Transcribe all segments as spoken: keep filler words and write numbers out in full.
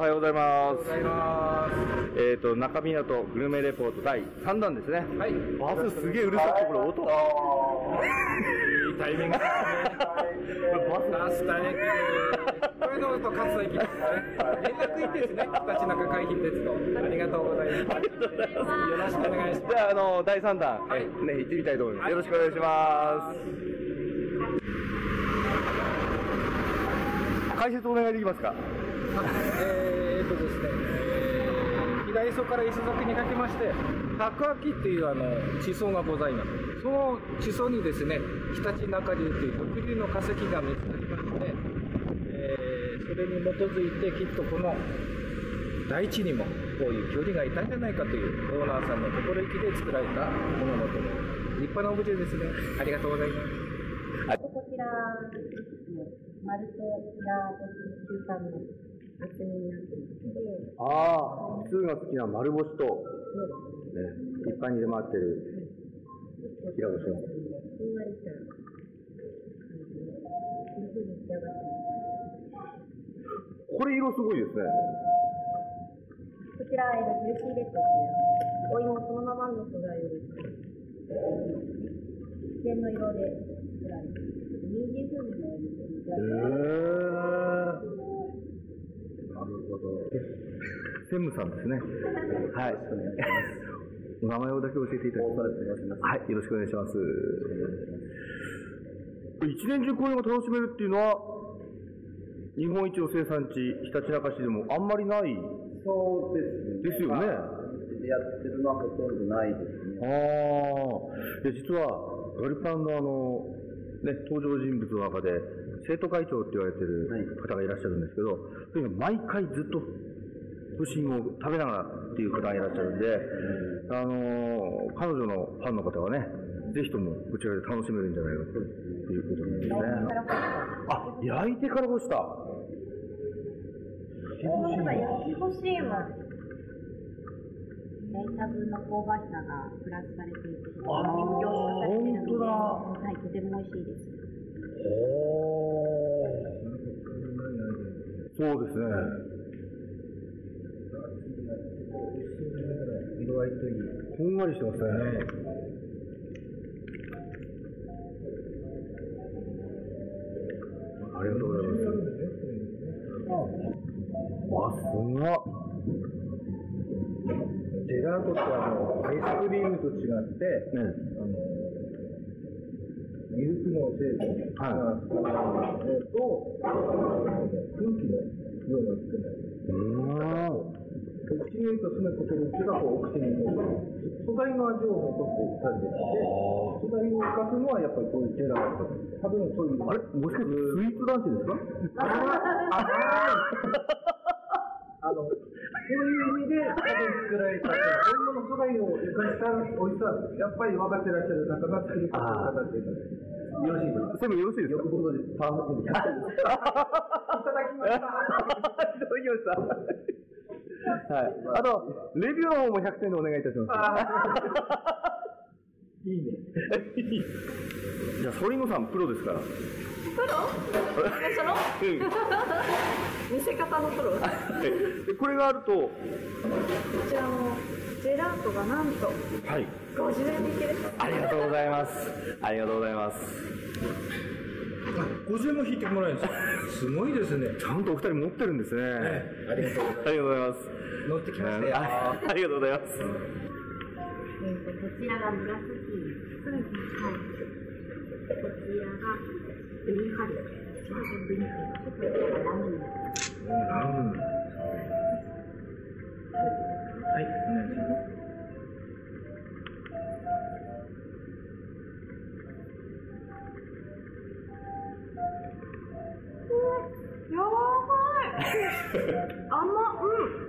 はようございます。 おはようございます。 えっと、中港グルメレポートだいさんだんですね。 はい。 バスすげえうるさくて、これ音。 いいタイミングですね。バス大駅。これの音、勝田駅ですね。連絡いいですね。ひたちなか海浜鉄道。ありがとうございます。よろしくお願いします。 じゃあ、あの、だいさんだん、 はい、 ね、行ってみたいと思います。よろしくお願いします。解説お願いできますか。 えーっとですね、えー、左磯から磯崎にかけまして、白亜紀っていうあの地層がございます。その地層にですね、ひたちなか流という特有の化石が見つかりまして、えー、それに基づいてきっとこの大地にもこういう恐竜がいたんじゃないかというオーナーさんの心意気で作られたものだと思います。立派なオブジェですね。ありがとうございます。 こちら丸と平と中間の厚みになっていて、 ああ、通が好きな丸星と、ね、一般に出回ってる平星の。 ふんわりした感じで、こういうふうに仕上がってます。 これ色すごいですね。 こちら、えー、ジューシーレッドというお芋そのままの素材を自然の色で作られている。人参風味のお芋で作られている。 なるほど。専務さんですね。はい。お名前をだけ教えていただきます。はい、よろしくお願いします。一年中こういうのが楽しめるっていうのは、日本一の生産地、ひたちなか市でもあんまりない。 そうですね。 ですよね。 やってるのはほとんどないですね。 ああ。で、実は、ガルパンのあの、ね、登場人物の中で、生徒会長って言われてる方がいらっしゃるんですけど、とにかく毎回ずっと、風疹を食べながらっていう方がいらっしゃるんで、あのー、彼女のファンの方はね、ぜひともこちらで楽しめるんじゃないかということなんですね。あ、焼いてから干した。 このが焼き干し芋。焼いた分の香ばしさがプラスされていて、非常に凝縮されているので、はい、とても美味しいです。 そうですね。 色合いといい。 こんがりしてますね。ありがとうございます。わ、すごい。 ジェラートってあのアイスクリームと違って、 ね、 あのミルクの成分が少ないのと、空気の量が少ない。 うん。 口に入れるとすぐ溶ける気がこうお口に入れる。素材の味を残して感じて、素材を生かすのはやっぱりこういうジェラート。多分そういう。 あれ、もしかしてスイーツ男子ですか？ あの、そういう意味で多分作られた、お芋の素材を生かした美味しさ、やっぱり分かってらっしゃる方が作り方を語っていただきます。よろしいですか？ 全部よろしいですか？ よくご存知、パワーフックで。いただきました。 いただきました。はい。あと、レビューの方もひゃくてんでお願いいたします。 いいね。 じゃあ、ソリンゴさん、プロですから。 プロ？その？ うん。 見せ方のプロ？ で、これがあると、こちらのジェラートがなんと、 はい。 ごじゅうえん引きです。 ありがとうございます。ありがとうございます。 ごじゅうえんも引いてもらえるんですか？すごいですね。 ちゃんとお二人持ってるんですね。 ありがとうございます。 ありがとうございます。 乗ってきましたよ。 あありがとうございます。 えっと、こちらが紫です。はい。こちらがベニハル。こちらがベニハル。こちらがラムになります。 うん。 はい、お願いします。 やばい。甘っ、うん。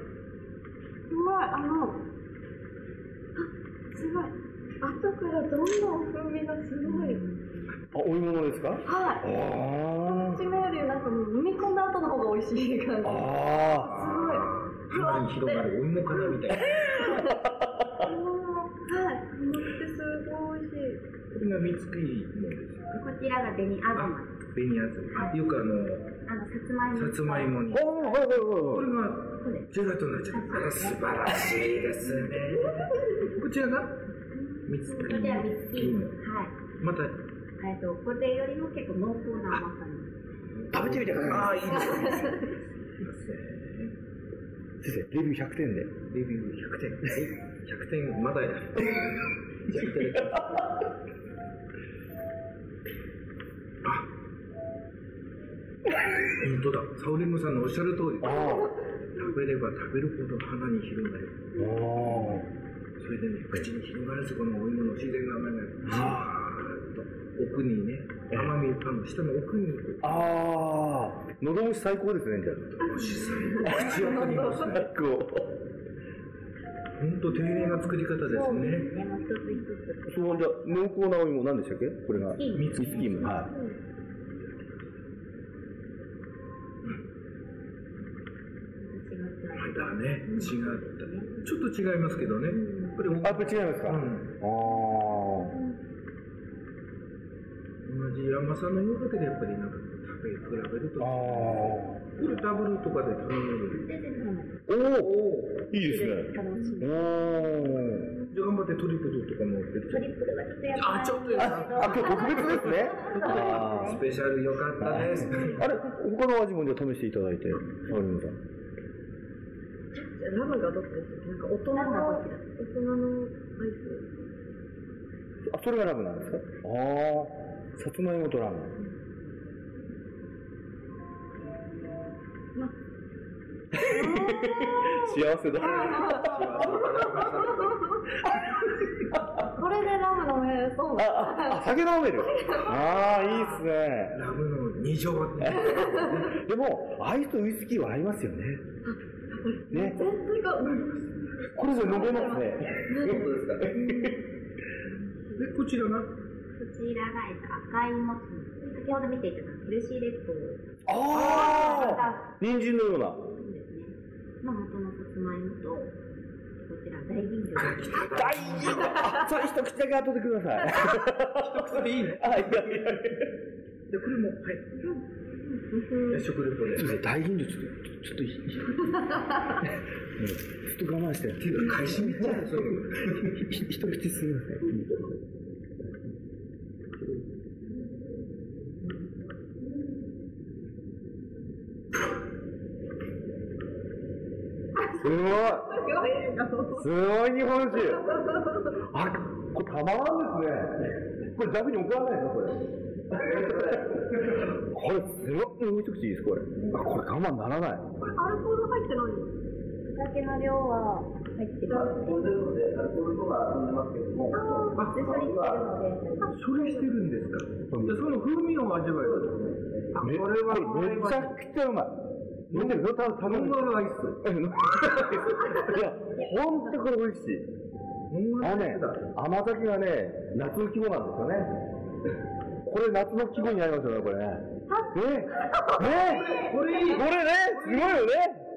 すごい、あの、あ、すごい。後からどんどん風味がすごい。 あ、お芋のですか？ はい。 あ口目よりなんかもう飲み込んだ後の方が美味しい感じ。 あ。ああ。 すごい。ふわって。 広がるお芋かなみたいな。 はい。甘くてすごい美味しい。 これが三つきのですか？ こちらが紅あずま。 紅あずま。よくあの、 あの、さつまいも。 さつまいもに。 おー、はいはいはいはい。 これがじゅうがつになっちゃう。あら、素晴らしいですね。こちらがミツこちらミツキング。はい。 また、 えっと、これよりも結構濃厚な甘さに。 食べてみてください。 ああ、いいですね。 先生、レビューひゃくてんで。 レビューひゃくてん。ひゃくてん、まだや。じゃあ、いただきます。あ、本当だ。サオリムさんのおっしゃる通り。食べれば食べるほど鼻に広がる。それでね、口に広がるすこのお芋の自然な甘みが、じわーっと奥にね、甘みパンの下の奥に。 ああ、喉越し最高ですね、じゃあ。 喉越し最高。口当たりますね。 最高。 本当丁寧な作り方ですね。 そう、じゃあ、濃厚なお芋、何でしたっけこれが。 ミツキング。はい。 まだね、違った。ちょっと違いますけどね。これあ、やっぱ違いますか、うん、ああ。 同じ甘さの芋だけでやっぱりなんか食べ比べると。ああ。これダブルとかで頼める。 おお、いいですね。おお。 じゃあ頑張ってトリプルとかも出てきトリプルはちょっとやっぱあ、ちょっとやあ、今日特別ですね。 スペシャルよかったです。 あれ、他の味もじゃあ試していただいて、サオリムさん。 ラムがどこですか？なんか大人の大人のアイス。 あ、それがラムなんですか？ああ、さつまいもとラム。幸せだ。 これでラム飲めるそうだ。 あ、あ、酒飲める。ああ、いいっすね。 ラムの二乗。 でも、アイスとウイスキーは合いますよね。ね。これじゃ飲めますね。 本当ですか。で、こちらがこちらが赤いもち、先ほど見ていただいたヘルシーレッド。 ああ、人参のような。 まあ、元のさつまいもと、こちら大吟醸。 大吟醸。あ、それ一口だけ後でください。 一口でいいね。 あ、いやいやいや。で、これも、はい。食レポで。 そうですね、大吟醸ちょっと、ちょっといい。ずっと我慢して。っていうか、返しみたいな、そういうの。一口すみません。すごいすごい日本酒あ、これたまらんですね。これザブに置かないですか、これ。これすごい、もう一口いいです、これ。あ、これ我慢ならない。 これアルコール入ってないの？ お酒の量は入ってます。 飲んでるので、アルコールとか飲んでますけども、 あ、処理してるので。 処理してるんですか。じゃあその風味を味わえる。 あ、これはめちゃくちゃうまい。飲んでるの？多分、ノンアルアイス。いや、ほんとこれ美味しい。あのね、甘酒がね、夏の季語なんですよね。これ夏の季語になりますよね、これね。ねねこれいいこれねすごいよね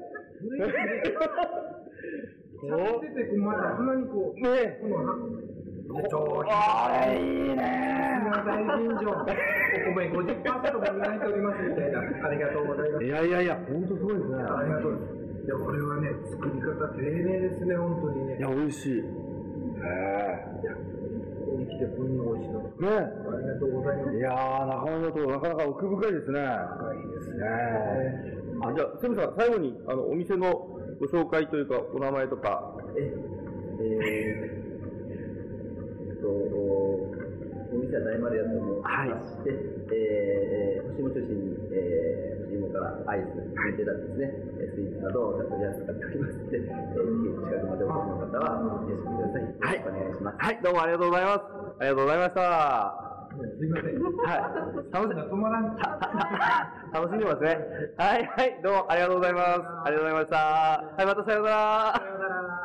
こう出て、また鼻にこう、 ねこのあれいいね大吟醸。お米 ごじゅっパーセント も磨いておりますみたいな。ありがとうございます。 いやいやいや、ほんとすごいですね。 ありがとうございます。いや、これはね、作り方丁寧ですね、本当にね。 いや、美味しい。へえ。 いや、ここに来てこんな美味しいの。 ねありがとうございます。 いやー、中村となかなか奥深いですね。 深いですね。 あ、じゃあ、セムさん、最後に、あの、お店のご紹介というか、お名前とか。 え、えーお店は大丸屋と申しまして、はい、えー、干し芋中心に、えー、干し芋からアイス、限定だですね、スイーツなどを取り扱っておりますので、えー、ぜひ近くまでお越しの方は、いらしてください。よろしくお願いします。 はい、どうもありがとうございます。ありがとうございました。 すいません。 はい。楽しんで、 止まらん。 楽しんでますね。はい、はい、どうもありがとうございます。ありがとうございました。はい、またさようなら。 さようなら。